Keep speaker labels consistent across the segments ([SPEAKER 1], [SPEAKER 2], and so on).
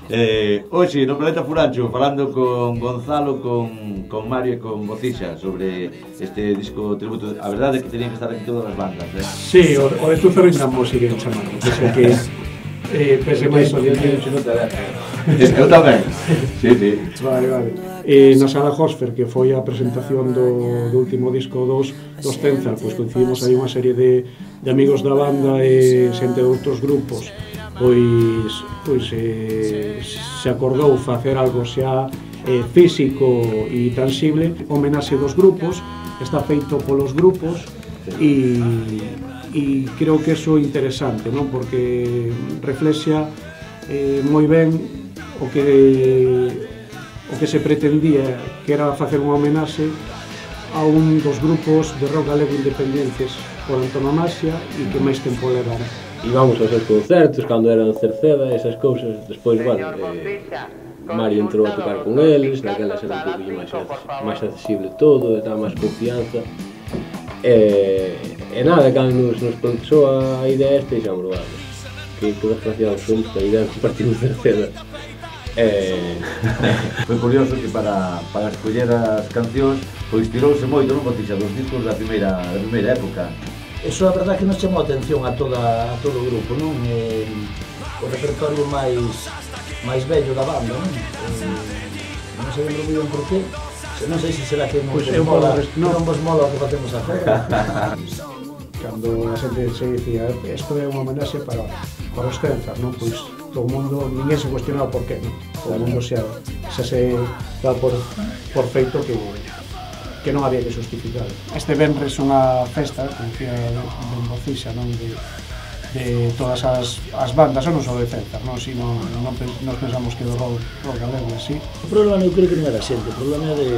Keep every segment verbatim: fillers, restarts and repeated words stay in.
[SPEAKER 1] Eh, hoxe no Planeta Furancho falando con Gonzalo, con, con Mario e con Bocixa sobre este disco tributo. A verdade é que tenían que estar aquí todas as bandas, eh?
[SPEAKER 2] Sí, o, o de Zúzaro ainda mo siguen chamando, pese que eh, pese máis o día.
[SPEAKER 1] Eu tamén. Sí, sí.
[SPEAKER 2] Vale, vale. Eh, na Sala Hosfer, que foi a presentación do, do último disco dos, dos Tenzar, pois coincidimos aí unha serie de, de amigos da banda e xente de outros grupos. Pois, pois eh, se acordou facer algo xa eh, físico e tangible, homenaxe dos grupos, está feito polos grupos e, e creo que eso é interesante, non? Porque reflexa eh, moi ben o que o que se pretendía, que era facer unha homenaxe a un dos grupos de rock galego independentes por antonomasia e que máis tempo levaron.
[SPEAKER 3] Íbamos aos seus concertos cando eran Cerceda e esas cousas. Despois, bueno, eh, Mario entrou a tocar con eles, naquelas era un pouquinho máis, máis accesible todo, estaba máis confianza. E, e nada, cando nos, nos pensou a idea esta, dixemos, bueno, que, que desgraciados somos, que a idea compartimos Cerceda. Eh...
[SPEAKER 1] Foi curioso que para, para escoller as cancións pois tirouse moito, non, Bocixa, dos discos da primeira, da primeira época.
[SPEAKER 4] Eso a verdade que nos chamou a atención a, toda, a todo o grupo, non? Eh, o repertorio máis máis bello da banda, non? Eh, non sei lembro moi ben por qué. Non sei se será que non,
[SPEAKER 2] pues
[SPEAKER 4] vos, mola, non. non vos mola o que facemos a fora.
[SPEAKER 2] Cando a xente se dicía, isto é unha homenaxe para, para os Tenzar, non? Pois todo o mundo, ninguén se cuestionaba por qué, non? Todo o mundo xa, xa se dá por, por feito que que non había que justificar. Este venres unha festa, como decía Ben Bocixa, non? De, de todas as, as bandas, non só de Tenzar, non? Si non, non nos pensamos que do rock, rock galego, así.
[SPEAKER 4] O problema eu creo que non era a xente, o problema é de,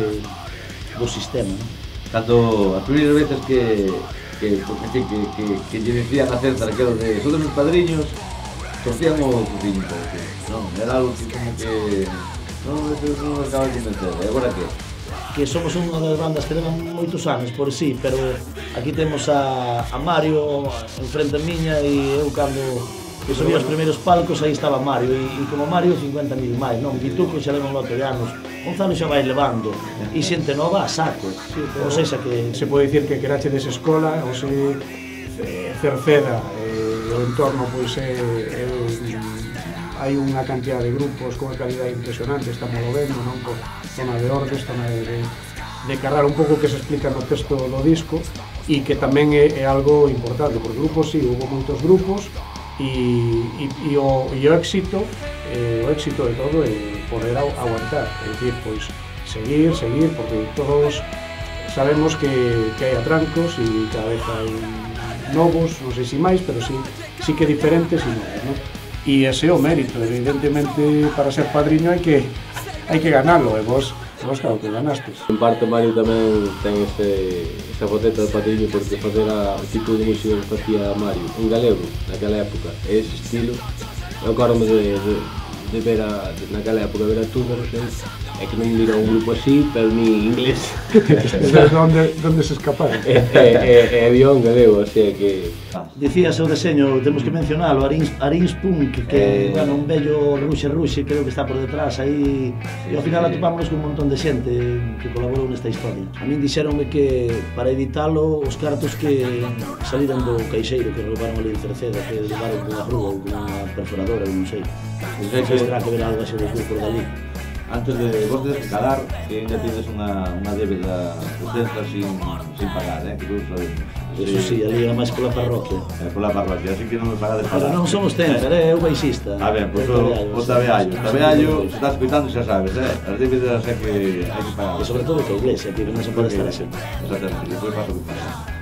[SPEAKER 4] do sistema, non?
[SPEAKER 1] Cando as primeiras veces que que, que, que, que, que lle decían a Tenzar aquelos de son dos meus padriños, torcían o cuciño, non? Era algo que como que non, non acabas de meter, e agora que?
[SPEAKER 4] Que somos unha das bandas que levan moitos anos por si, pero aquí temos a, a Mario en frente a miña e eu cando que subí os primeiros palcos aí estaba Mario e, e como Mario cincuenta mil máis, non? Vituco xa leva un lote de anos, Gonzalo xa vai levando e xente nova a saco, ou seja que...
[SPEAKER 2] Se pode dicir que Querache des escola, ou se eh, Cerceda e eh, o entorno, pois é... Eh, hai unha cantidad de grupos con unha calidad impresionante, estamos lo vendo, non? Por zona de Ordes, zona de, de, de Carrar, un pouco que se explica no texto do disco e que tamén é, é algo importante, porque grupos, sí, hubo moitos grupos e, e, e, o, e o éxito eh, o éxito de todo é poder aguantar, é dicir, pois seguir, seguir, porque todos sabemos que, que hai atrancos e cada vez hai novos, non sei se máis, pero sí, sí que diferentes e novos, non? E ese é o mérito, evidentemente para ser padriño hai que hai que ganalo, e vos, vos claro que ganastes.
[SPEAKER 3] En parte Mario tamén ten ese, esa faceta de padriño porque facer a, o tipo de música que facía Mario en galego naquela época, ese estilo, eu acordo de, de, de ver a, de, naquela época ver a Túnero, é que non mira un grupo así, pero ni inglés.
[SPEAKER 2] Sabes onde, onde se escaparon?
[SPEAKER 3] É, é, é avión galego, así que...
[SPEAKER 4] Dicías o deseño, temos que mencionalo, Arins, Arins Punk, que, eh... bueno, un bello ruxe ruxe, creo que está por detrás aí, e ao final atopámonos con un montón de xente que colaborou nesta historia. A min dixeronme que para editalo, os cartos que saliran do caixeiro que roubaron ali de Cerceda, que levaron con unha rúa ou con unha perforadora, non sei. Non sei se terá que ver algo así dos grupos dali.
[SPEAKER 1] Antes de vos de escalar, que ainda tienes unha, unha débeda de Tenzar sin, sin pagar, eh? Que todos sabemos.
[SPEAKER 4] Eso sí, ali era máis pola parroquia.
[SPEAKER 1] É pola parroquia, así que non me pagades pagar.
[SPEAKER 4] Pero non somos Tenzar, é eu baixista.
[SPEAKER 1] A ver, pois o, o Tabeallo. Tabeallo, se estás escoitando xa sabes, eh? As débedas é que hai que pagar.
[SPEAKER 4] E sobre todo que a iglesia, que non se pode estar así.
[SPEAKER 1] Exactamente, depois pasa o que pasa.